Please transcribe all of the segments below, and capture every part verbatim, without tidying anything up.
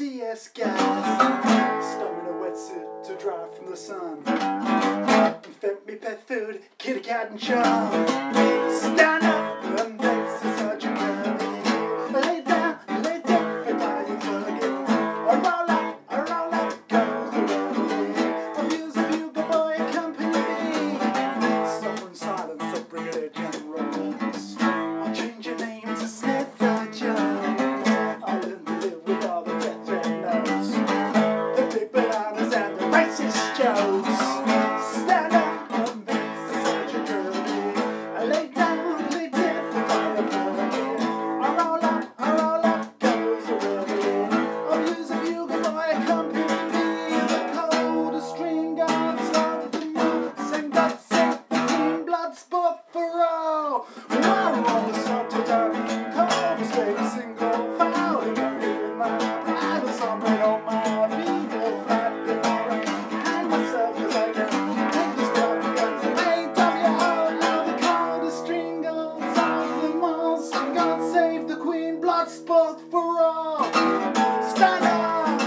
T S gas, stowing a wetsuit to dry from the sun. Infect me pet food, kitty cat and chum. Stand up and thanks to such a gravity. Lay down, lay down, and now you forget. I roll up, I roll up, goes the remedy. Abuse a bugle boy, accompany me. Stubborn silence of Brigadier Generals. I'll change your name to Smith or Jones. I'll learn to live with all the death threat notes, the big bananas and the racist jokes. Stand up and thanks to such a gravity. I lay down, lay down, and I forget. I roll up, I roll up, goes the remedy. I'll use a bugle boy, accompany me. The coldest string guards of the month, sing that set between Bloodsport For All. While we're on the subject of being cold, just take a single foul. You got me with my pride, or something on my legal flat before I hang myself, cause I can't take this job because A W O, now the coldest string guards of them all. So God save the Queen, Bloodsport For All. Stand up!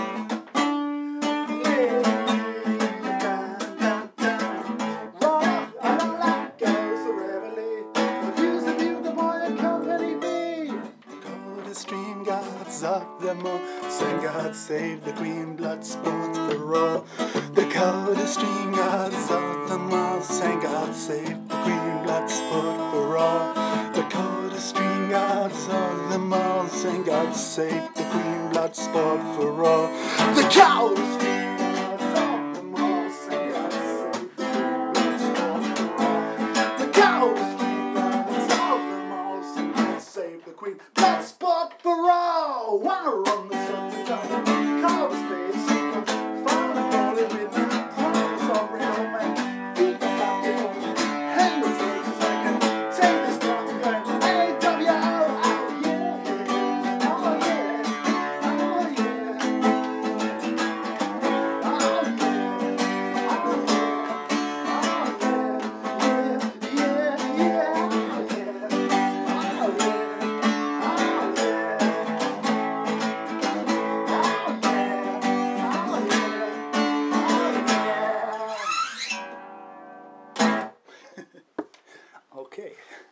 Yeah. Down, down, down. Roll up, I roll up, goes the reveille. Abuse the bugle boy, accompany me. Go to stream gods of them all. Sing God save the Queen, Bloodsport For All. The Dakota stream gods of them all. Sing God save the Queen, Bloodsport For All. The Dakota stream gods of them all. Sing God save the Queen, Bloodsport For All. The Dakota stream gods of them all. Sing God save the Queen, Bloodsport For All. The Dakota stream gods of them all. Sing God save the Queen, Bloodsport For All. While we're on the subject of the cold space, found a bullet with me. Promise I'll bring home my feet about the home. Hang myself cause I can take this job and go A W O. Oh yeah, oh yeah, oh yeah, oh yeah, oh yeah, yeah, yeah, yeah, oh yeah, oh yeah. Okay.